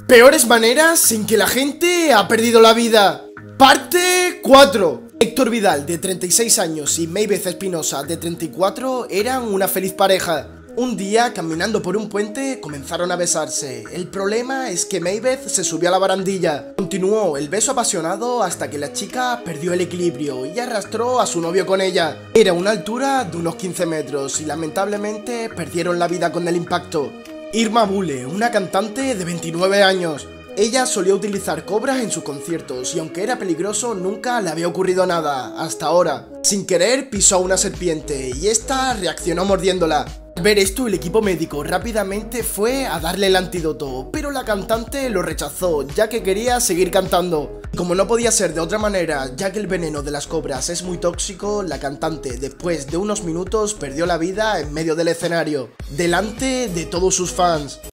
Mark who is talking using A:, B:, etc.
A: Peores maneras en que la gente ha perdido la vida. Parte 4. Héctor Vidal, de 36 años, y Maybeth Espinosa, de 34, eran una feliz pareja. Un día, caminando por un puente, comenzaron a besarse. El problema es que Maybeth se subió a la barandilla. Continuó el beso apasionado hasta que la chica perdió el equilibrio y arrastró a su novio con ella. Era una altura de unos 15 metros y lamentablemente perdieron la vida con el impacto. Irma Bule, una cantante de 29 años. Ella solía utilizar cobras en sus conciertos y aunque era peligroso nunca le había ocurrido nada, hasta ahora. Sin querer pisó a una serpiente y esta reaccionó mordiéndola. Al ver esto, el equipo médico rápidamente fue a darle el antídoto, pero la cantante lo rechazó ya que quería seguir cantando. Como no podía ser de otra manera, ya que el veneno de las cobras es muy tóxico, la cantante después de unos minutos perdió la vida en medio del escenario, delante de todos sus fans.